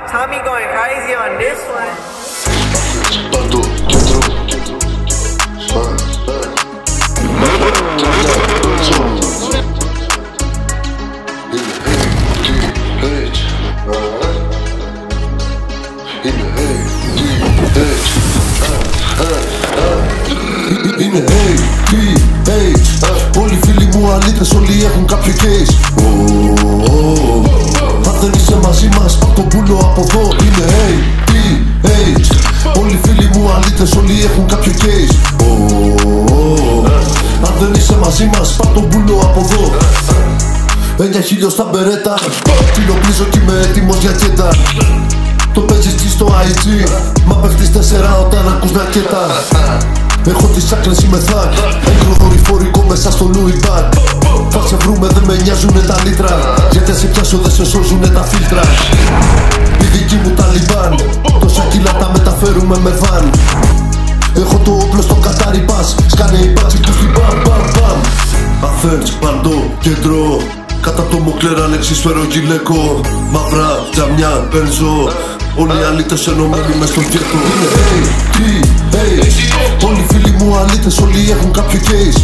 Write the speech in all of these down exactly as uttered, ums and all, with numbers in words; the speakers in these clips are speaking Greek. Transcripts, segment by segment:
Tommy going crazy on this one. Παντού, κέντρο. Είναι hey, τι, hey. Όλοι οι φίλοι μου αλήτες, όλοι έχουν κάποιο case. Αν δεν είσαι μαζί μας, πάρ' το μπούλο από εδώ. Είναι hey, τι, hey. Όλοι οι φίλοι μου αλήτες, όλοι έχουν κάποιο case. Αν δεν είσαι μαζί μας, πάρ' το μπούλο από εδώ. Έννοια χίλιο στα μπερέτα. Τυλοπλίζω κι είμαι έτοιμος για κέτα. Το παίζεις τι στο άι τζι. Μα πέφτεις τέσσερα όταν ακούς να κέτα. Έχω τις άκρες, είμαι θάκ. Έγκρο δορυφορικό μέσα στο Louis Bag. Θα σε βρούμε, δεν με νοιάζουνε τα λίτρα. Γιατί σε πιάσω δεν σε σώζουνε τα φίλτρα. Οι δικοί μου Ταλιμπάν. Τόσα κιλά τα μεταφέρουμε με βαν. Έχω το όπλο στο Κατάρι Πας. Σκάνε οι μπάτσοι τους στην μπαμ μπαμ μπαμ. Αθένς, Παντό, κέντρο. Κατά το Μοκλέρα, Αλέξης, Φερογγιλέκο. Μαύρα, τζαμιά, μπενζό. Όλοι οι αλήτες ενωμένοι μες στο γκέτο. Είναι hey, τι, hey. Όλοι οι φίλοι μου αλήτες, όλοι έχουν κάποιο case.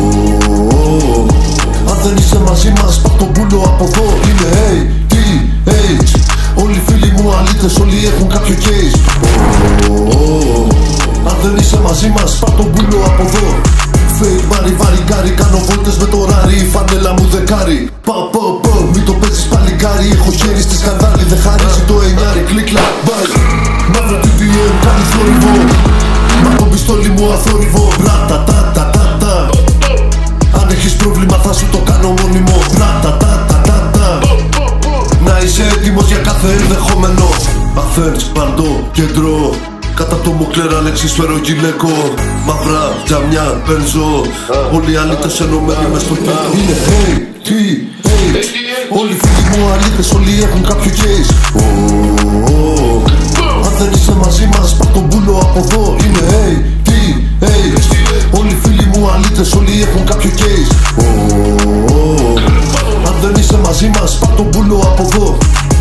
Αν δεν είσαι μαζί μας, πάρ' το μπούλο από εδώ. Είναι hey, τι, hey. Όλοι οι φίλοι μου αλήτες, όλοι έχουν κάποιο case. Αν δεν είσαι μαζί μας, πάρ' το μπούλο από εδώ. Fake μπάρι, βαρικάρι, κάνω βόλτες με το ράρι. Η φανέλα μου δεκάρι. Πα, πα, πα, μην το παίζεις παλικάρι. Έχω χέρι στη σκανδάλη, δεν χαρίζει το εννιάρι. Κλίκλα, μπάι. Μαύρο τι ντι εμ κάνει θόρυβο. Μα το πιστόλι μου αθόρυβο. Ράτα, τα, τα, τα, τα. Αν έχεις πρόβλημα θα σου το κάνω μόνιμο. Ράτα, τα, τα, τα, τα. Να είσαι έτοιμος για κάθε ενδεχόμενο. Αθένς, Παντό, κέντρο. Κατά το Μοκλέρα, Αλέξης, Φερογγιλέκο. Μαύρα, τζαμιά, μπενζό. Όλοι οι αλήτες ενωμένοι μες στο κέντρο. Είναι hey, τι, hey. Όλοι οι φίλοι μου αλήτες, όλοι έχουν κάποιο case. Αν δεν είσαι μαζί μας, πάρ' το μπούλο από εδώ. Είναι hey, τι, hey. Όλοι οι φίλοι μου αλήτες, όλοι έχουν κάποιο case. Αν δεν είσαι μαζί μας, πάρ' το μπούλο από εδώ.